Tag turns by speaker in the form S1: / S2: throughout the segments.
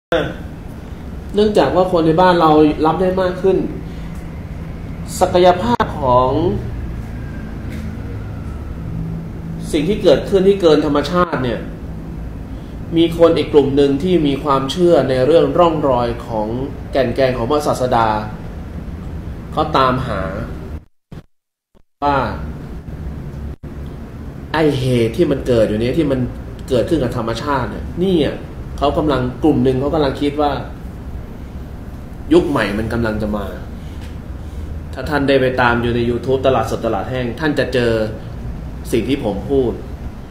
S1: เนื่องจากว่าคนในบ้านเรารับได้มากขึ้นศักยภาพของสิ่งที่เกิดขึ้นที่เกินธรรมชาติเนี่ยมีคนอีกกลุ่มหนึ่งที่มีความเชื่อในเรื่องร่องรอยของแก่นแกนของพระศาสดาเขาตามหาว่าไอ้เหตุที่มันเกิดอยู่นี้ที่มันเกิดขึ้นกับธรรมชาติเนี่ยนี่เขากำลังกลุ่มหนึ่งเขากำลังคิดว่ายุคใหม่มันกำลังจะมาถ้าท่านได้ไปตามอยู่ใน YouTube ตลาดสดตลาดแห้งท่านจะเจอสิ่งที่ผมพูด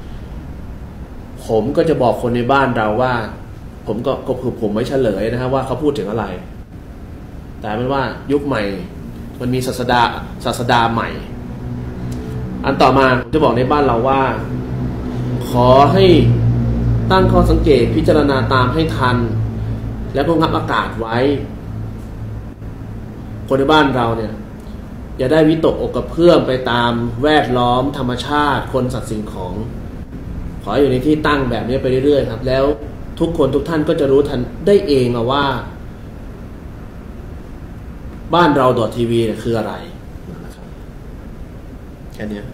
S1: ผมก็จะบอกคนในบ้านเราว่าผมไม่เฉลยนะครับว่าเขาพูดถึงอะไรแต่เป็นว่ายุคใหม่มันมีศาสดาใหม่อันต่อมาผมจะบอกในบ้านเราว่าขอให้ตั้งข้อสังเกตพิจารณาตามให้ทันและก็งับอากาศไว้คนในบ้านเราเนี่ยอย่าได้วิตกอกกระเพื่อมไปตามแวดล้อมธรรมชาติคนสัตว์สิ่งของขออยู่ในที่ตั้งแบบนี้ไปเรื่อยๆครับแล้วทุกคนทุกท่านก็จะรู้ทันได้เองว่าบ้านเรา.tvเนี่ยคืออะไรแค่นี้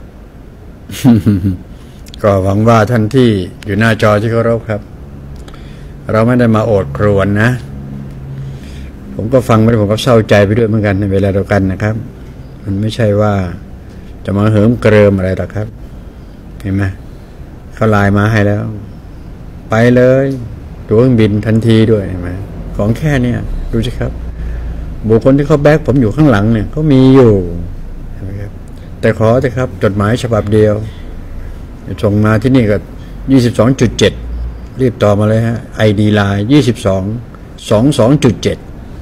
S2: ก็หวังว่าท่านที่อยู่หน้าจอที่เคารพครับเราไม่ได้มาโอดครวญนะผมก็ฟังไปผมก็เศร้าใจไปด้วยเหมือนกันในเวลาเดียวกันนะครับมันไม่ใช่ว่าจะมาเหิมเกริมอะไรหรอกครับเห็นไหมเขาไลน์มาให้แล้วไปเลยตั๋วเครื่องบินทันทีด้วยเห็นไหมของแค่เนี้ยดูสิครับบุคคลที่เขาแบกผมอยู่ข้างหลังเนี่ยเขามีอยู่เห็นไหมครับแต่ขอเถอะครับจดหมายฉบับเดียวส่งมาที่นี่ก็ 22.7 รีบต่อมาเลยฮะ ID Line 22.7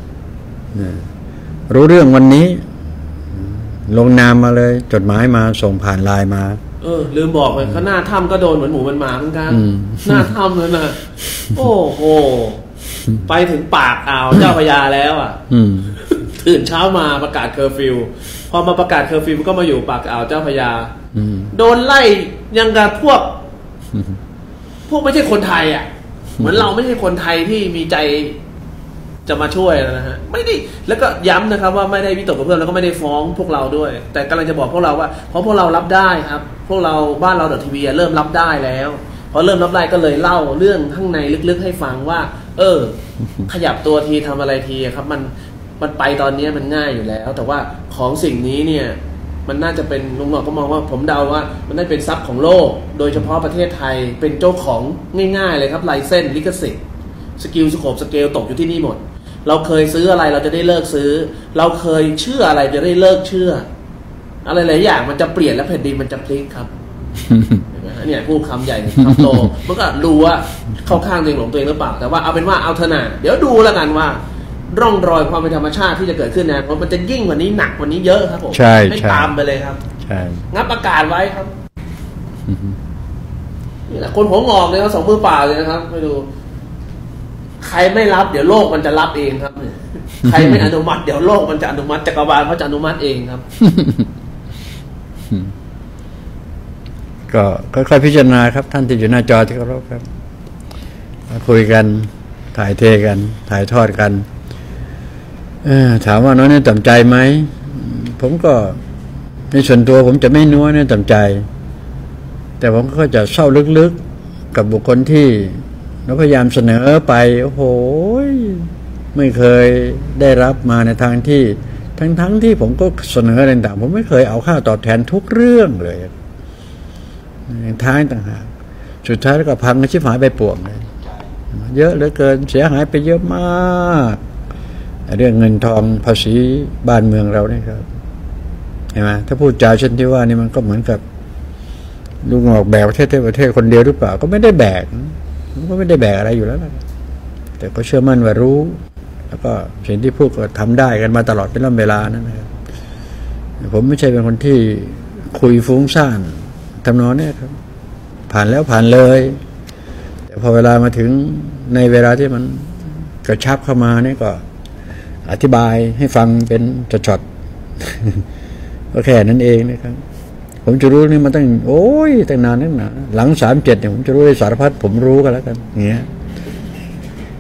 S2: รู้เรื่องวันนี้ลงนามมาเลยจดหมายมาส่งผ่านไลน์มา
S1: ลืมบอกไปข้างหน้าถ้ำก็โดนเหมือนหมูมันหมาเหมือนกันหน้าถ้ำเลยนะโอ้โหไปถึงปากอ่าวเจ้าพระยาแล้วตื่นเช้ามาประกาศเคอร์ฟิวพอมาประกาศเคอร์ฟิวก็มาอยู่ปากอ่าวเจ้าพระยาโดนไล่ยังกับพวกไม่ใช่คนไทยเหมือนเราไม่ใช่คนไทยที่มีใจจะมาช่วยนะฮะไม่ได้แล้วก็ย้ำนะครับว่าไม่ได้วิตกกับเพื่อนแล้วก็ไม่ได้ฟ้องพวกเราด้วยแต่กำลังจะบอกพวกเราว่าเพราะพวกเรารับได้ครับพวกเราบ้านเรา.tvเริ่มรับได้แล้วพอเริ่มรับได้ก็เลยเล่าเรื่องข้างในลึกๆให้ฟังว่าขยับตัวทีทำอะไรทีครับมันไปตอนนี้มันง่ายอยู่แล้วแต่ว่าของสิ่งนี้เนี่ยมันน่าจะเป็นลุงหนอกก็มองว่าผมเดาว่ามันได้เป็นทรัพย์ของโลกโดยเฉพาะประเทศไทยเป็นเจ้าของง่ายๆเลยครับไลเซนส์ลิขสิทธิ์สกิลสโคปสเกลตกอยู่ที่นี่หมดเราเคยซื้ออะไรเราจะได้เลิกซื้อเราเคยเชื่ออะไรจะได้เลิกเชื่ออะไรหลายอย่างมันจะเปลี่ยนและแผ่นดินมันจะพลิกครับ เนี่ยพูดคำใหญ่คำโตมันก็รู้ว่าเข้าข้างตัวเองหลงตัวเองหรือเปล่าแต่ว่าเอาเป็นว่าเอาเถอะนะเดี๋ยวดูแล้วกันว่าร่องรอยความเป็นธรรมชาติที่จะเกิดขึ้นนะมันจะยิ่งกว่านี้หนักกว่านี้เยอะครับผมให้ตามไปเลยครับงับอากาศไว้ครับนี่แหละคนหัวงอกเลยเขาสองมือเปล่าเลยนะครับไปดูใครไม่รับเดี๋ยวโลกมันจะรับเองครับใครไม่อนุมัติเดี๋ยวโลกมันจะอนุมัติจักรวาลเขาจะอนุมัติเองครับ
S2: ก็ค่อยๆพิจารณาครับท่านที่อยู่หน้าจอที่เคารพครับคุยกันถ่ายเทกันถ่ายทอดกันถามว่าน้อยเนื้อต่ำใจไหมผมก็ในส่วนตัวผมจะไม่น้อยเนื้อต่ำใจแต่ผมก็จะเศร้าลึกๆกับบุคคลที่เราพยายามเสนอไปโอ้โหไม่เคยได้รับมาในทางที่ทั้งที่ผมก็เสนออะไรต่างผมไม่เคยเอาค่าตอบแทนทุกเรื่องเลยท้ายต่างหากสุดท้ายก็พังชิบหายไปป่วงเลยเยอะเหลือเกินเสียหายไปเยอะมากเรื่องเงินทองภาษีบ้านเมืองเราเนี่ยครับเห็นไหมถ้าพูดจาเช่นที่ว่านี่มันก็เหมือนกับลุงออกแบกประเทศคนเดียวหรือเปล่าก็ไม่ได้แบกมันก็ไม่ได้แบกอะไรอยู่แล้วแต่ก็เชื่อมั่นว่ารู้แล้วก็สิ่งที่พูดก็ทำได้กันมาตลอดเป็นเวลานั่นนะครับผมไม่ใช่เป็นคนที่คุยฟุ้งซ่านทำนองนี้ครับผ่านแล้วผ่านเลยแต่พอเวลามาถึงในเวลาที่มันกระชับเข้ามานี่ก็อธิบายให้ฟังเป็นช็อตๆก็แค่นั้นเองนะครับผมจะรู้นี่มันตั้งตั้งนานหลัง37เนี่ยผมจะรู้ได้สารพัดผมรู้กันแล้วกันอย่างเงี้ย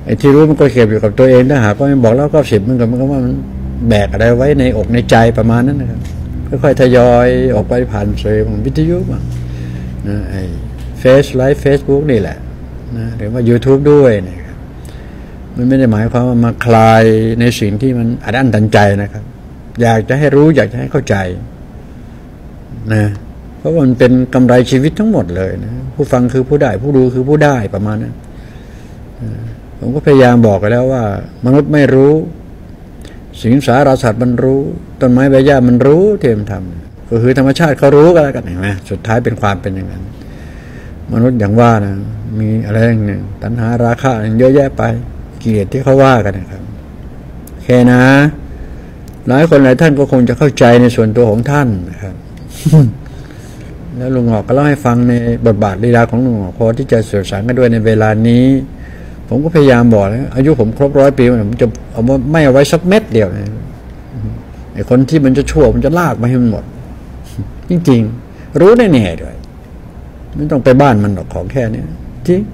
S2: ไอ้ที่รู้มันก็เก็บอยู่กับตัวเองถ้าหากว่าไม่บอกแล้วก็10มันก็ว่ามันแบกอะไรไว้ในอกในใจประมาณนั้นนะครับค่อยๆทยอยออกไปผ่านสื่อวิทยุบ้างนะไอ้ไลฟ์เฟซบุ๊กนี่แหละนะหรือว่า YouTube ด้วยนะครับมันไม่ได้หมายความว่ามาคลายในสิ่งที่มันอัดอั้นตันใจนะครับอยากจะให้รู้อยากจะให้เข้าใจนะเพราะมันเป็นกำไรชีวิตทั้งหมดเลยนะผู้ฟังคือผู้ได้ผู้ดูคือผู้ได้ประมาณนั้นผมก็พยายามบอกกันแล้วว่ามนุษย์ไม่รู้สิงสารสัตว์มันรู้ต้นไม้ใบหญ้ามันรู้ที่มันทำก็คือธรรมชาติเขารู้กันแล้วกันเห็นไหมสุดท้ายเป็นความเป็นอย่างนั้นมนุษย์อย่างว่านะมีอะไรอย่างหนึ่งตัณหาราคะเยอะแยะไปกิเลสที่เขาว่ากันนะครับแค่นะหลายคนหลายท่านก็คงจะเข้าใจในส่วนตัวของท่านนะครับ แล้วลุงหอกก็เล่าให้ฟังในบทบาทลีลาของลุงหอกพอที่จะสื่อสารกันด้วยในเวลานี้ผมก็พยายามบอกนะอายุผมครบ100 ปีผมจะเอาไม่เอาไว้สักเม็ดเดียวนะไอ้คนที่มันจะชั่วมันจะลากมาให้มันหมดจริงๆรู้แน่ๆด้วยไม่ต้องไปบ้านมันหรอกของแค่นี้จริง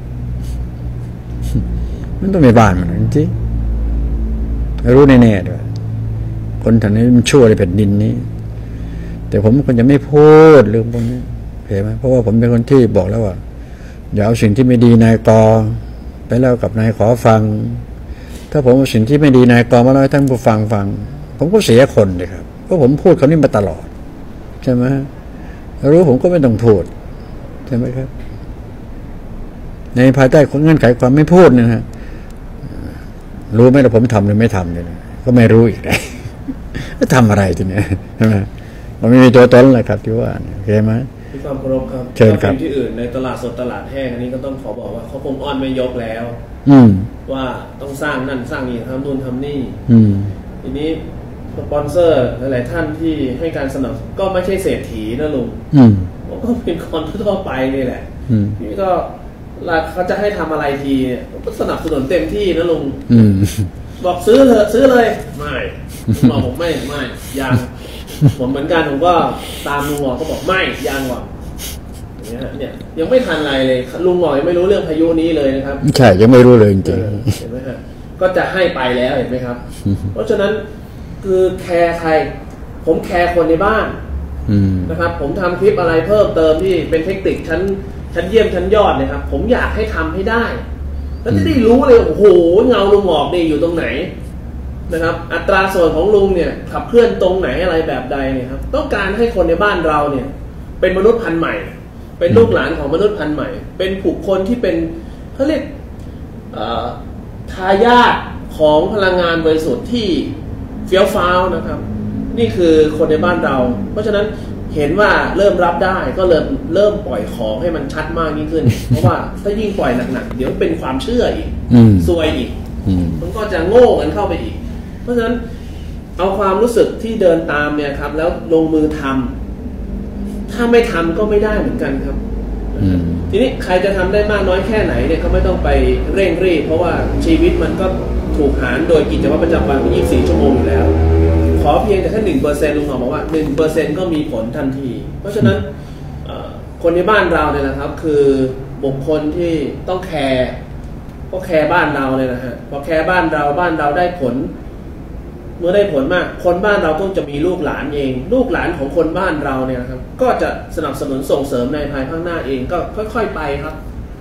S2: ไม่ต้องไปบ้านมันจริงรู้แน่ๆด้วยคนแถวนี้มันชั่วในแผ่นดินนี้แต่ผมก็จะไม่พูดเรื่องพวกนี้เห็นไหมเพราะว่าผมเป็นคนที่บอกแล้วว่าอย่าเอาสิ่งที่ไม่ดีนายกไปเล่ากับนายขอฟังถ้าผมเอาสิ่งที่ไม่ดีนายกมาเล่าให้ท่านผู้ฟังผมก็เสียคนเลยครับเพราะผมพูดคำนี้มาตลอดใช่ไหมรู้ผมก็ไม่ต้องพูดใช่ไหมครับในภายใต้เงื่อนไขความไม่พูดเนี่ยนะรู้ไหมว่าผมทำหรือไม่ทำเนี่ยก็ไม่รู้อีกเลยก็ทำอะไรทีเนี้ยใช่ไหมมันไม่มีตัวตนเลยครับที่ว่าโอเคไหม
S1: ที่ความเคารพครับ
S2: เชิญครับ
S1: ที่อื่นในตลาดสดตลาดแห้งอันนี้ก็ต้องขอบอกว่าเขาคงอ้อนไม่ยกแล้วว่าต้องสร้างนั่นสร้างนี่ทำนู่นทำนี่ทีนี้สปอนเซอร์หลายๆท่านที่ให้การสนับสนุนก็ไม่ใช่เศรษฐีนะลุงก็เป็นคนทั่วไปนี่แหละนี่ก็เขาจะให้ทำอะไรทีเนี่ยก็สนับสนุนเต็มที่นะลุงบอกซื้อเถอะซื้อเลยไม่บอกผมไม่ยังผมเหมือนกันผมก็ตามลุงหมอเขาบอกไม่ยังก่อนเนี่ยยังไม่ทันอะไรเลยลุงหมอยังไม่รู้เรื่องพายุนี้เลยนะครับ
S2: ใช่ยังไม่รู้เลยจริง
S1: เห็นไหมฮะก็จะให้ไปแล้วเห็นไหมครับเพราะฉะนั้นคือแคร์ใครผมแคร์คนในบ้านนะครับผมทำคลิปอะไรเพิ่มเติมที่เป็นเทคนิคชั้นเยี่ยมชั้นยอดนะครับผมอยากให้ทำให้ได้แล้วจะได้รู้เลยโอ้โหเงาลุงหมอกนี่อยู่ตรงไหนนะครับอัตราส่วนของลุงเนี่ยขับเคลื่อนตรงไหนอะไรแบบใดเนี่ยครับต้องการให้คนในบ้านเราเนี่ยเป็นมนุษย์พันธุ์ใหม่เป็นลูกหลานของมนุษย์พันธุ์ใหม่เป็นบุคคลที่เป็นเขาเรียกทายาทของพลังงานบริสุทธิ์ที่เฟี้ยวฟ้าวนะครับนี่คือคนในบ้านเราเพราะฉะนั้นเห็นว่าเริ่มรับได้ก็เริ่มปล่อยของให้มันชัดมากยิ่งขึ้นเพราะว่าถ้ายิ่งปล่อยหนักๆเดี๋ยวเป็นความเชื่ออีกซวยอีกมันก็จะโง่กันเข้าไปอีกเพราะฉะนั้นเอาความรู้สึกที่เดินตามเนี่ยครับแล้วลงมือทำถ้าไม่ทำก็ไม่ได้เหมือนกันครับทีนี้ใครจะทำได้มากน้อยแค่ไหนเนี่ยเขาไม่ต้องไปเร่งรีบเพราะว่าชีวิตมันก็ถูกหารโดยกิจวัตรประจำวัน24 ชั่วโมงอยู่แล้วขอเพียงแต่แค่ 1% ลุงหมอบอกว่า 1% ก็มีผลทันทีเพราะฉะนั้นคนในบ้านเราเนี่ยนะครับคือบุคคลที่ต้องแคร์ก็แคร์บ้านเราเลยนะฮะพอแคร์บ้านเราได้ผลเมื่อได้ผลมากคนบ้านเราต้องจะมีลูกหลานเองลูกหลานของคนบ้านเราเนี่ยนะครับก็จะสนับสนุนส่งเสริมในภายภาคหน้าเองก็ค่อยๆไปครับ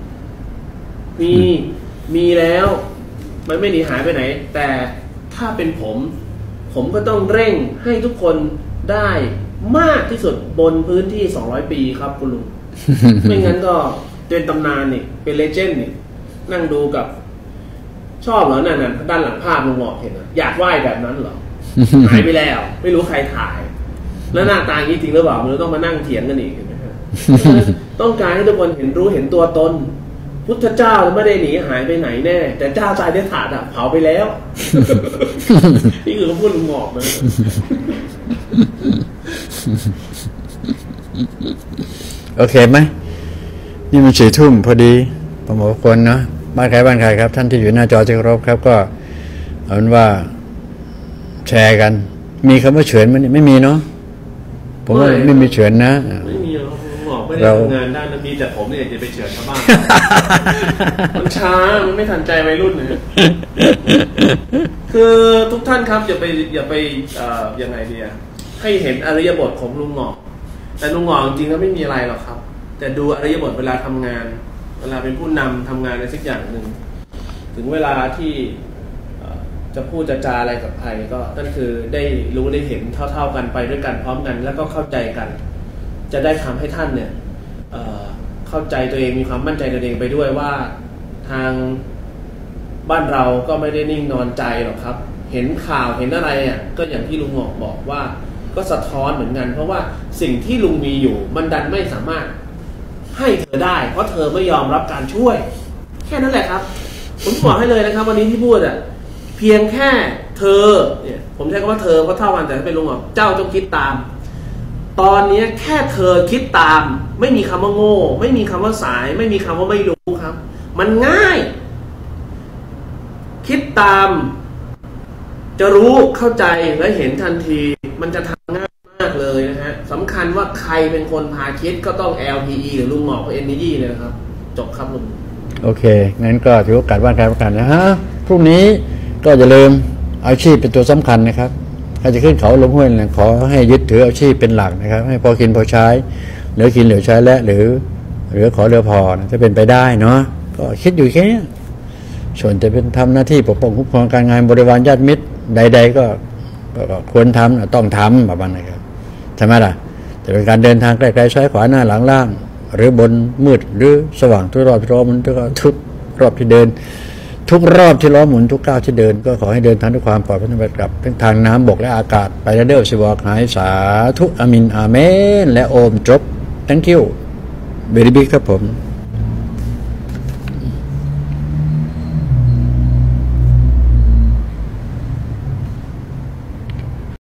S1: มีแล้วมันไม่หนีหายไปไหนแต่ถ้าเป็นผมก็ต้องเร่งให้ทุกคนได้มากที่สุดบนพื้นที่200 ปีครับคุณลุง ไม่งั้นก็เป็นตำนานนี่เป็นเลเจนด์นี่นั่งดูกับชอบเหรอนั่นด้านหลังภาพลุงหมอกเห็นนะอยากไหว้แบบนั้นเหรอ หายไปแล้วไม่รู้ใครถ่ายแล้วหน้าตาอย่างนี้จริงหรือเปล่ามันต้องมานั่งเถียงกันอีกนะฮะ ต้องการให้ทุกคนเห็นตัวตนพุทธเจ้าไม่ได้หนีหายไปไหนแน่แต่เจ้าใจได้ถาดเผาไปแล้ว นี่คือคำพูดลุงหมอกนะ
S2: โอเคไหมนี่มัน4 ทุ่มพอดีผมบอกคนเนาะบ้านใครครับท่านที่อยู่หน้าจอที่เคารพครับก็เอาเป็นว่าแชร์กันมีคำว่าเฉือนมันไม่มีเนาะผมว่าไม่มีเฉือนนะ
S1: ไม่มีหรอกผมบอกไม่ได้ทำงานด้านนั้นมีแต่ผมเนี่ยจะไปเฉือนชาวบ้านมันช้ามันไม่ทันใจวัยรุ่นเนี่ยคือทุกท่านครับอย่าไปยังไงดีให้เห็นอริยบทของลุงหงอกแต่ลุงหงอกจริงๆแล้วไม่มีอะไรหรอกครับแต่ดูอริยบทเวลาทำงานเวลาเป็นผู้นำทำงานในสักอย่างหนึ่งถึงเวลาที่จะพูดจะจาอะไรกับใครก็นั่นคือได้รู้ได้เห็นเท่าๆกันไปด้วยกันพร้อมกันแล้วก็เข้าใจกันจะได้ทำให้ท่านเนี่ยเข้าใจตัวเองมีความมั่นใจตัวเองไปด้วยว่าทางบ้านเราก็ไม่ได้นิ่งนอนใจหรอกครับเห็นข่าวเห็นอะไรก็อย่างที่ลุงหงอกบอกว่าก็สะท้อนเหมือนกันเพราะว่าสิ่งที่ลุงมีอยู่มันดันไม่สามารถให้เธอได้เพราะเธอไม่ยอมรับการช่วยแค่นั้นแหละครับผมบอกให้เลยนะครับวันนี้ที่พูดเพียงแค่เธอเนี่ยผมใช้คำว่าเธอเพราะเท่ากันแต่ถ้าเป็นลุงหงอกเจ้าต้องคิดตามตอนนี้แค่เธอคิดตามไม่มีคำว่าโง่ไม่มีคำว่าสายไม่มีคำว่าไม่รู้ครับมันง่ายคิดตามจะรู้เข้าใจและเห็นทันทีมันจะทำง่ายมากเลยนะฮะสำคัญว่าใครเป็นคนพาคิดก็ต้อง LPE หรือลุงหงอก NEE เลยนะครับจบครับลุง
S2: โอเคงั้นก็ถือโอกาสว่างการประกันนะฮะพรุ่งนี้ก็อย่าลืมอาชีพเป็นตัวสำคัญนะครับใครจะขึ้นเขาลงห้วยขอให้ยึดถืออาชีพเป็นหลักนะครับให้พอกินพอใช้เหลือกินเหลือใช้และหรือขอเรือพอนะจะเป็นไปได้เนาะก็คิดอยู่แค่นี้ส่วนจะเป็นทำหน้าที่ปกป้องคุ้มครองการงานบริวารญาติมิตรใดๆก็ควรทำต้องทำแบบนั้นนะครับใช่ไหมล่ะจะเป็นการเดินทางไกลๆซ้ายขวาหน้าหลังล่างหรือบนมืดหรือสว่างทุกรอบที่ล้อหมุนทุกรอบที่เดินทุกรอบที่ล้อหมุนทุกก้าวที่เดินก็ขอให้เดินทางด้วยความปลอดภัยกับทั้งทางน้ำบกและอากาศไปแล้วเด้อสิบอกหายสาธุอามินอาเมนและโอมจบ thank you very big ครับผม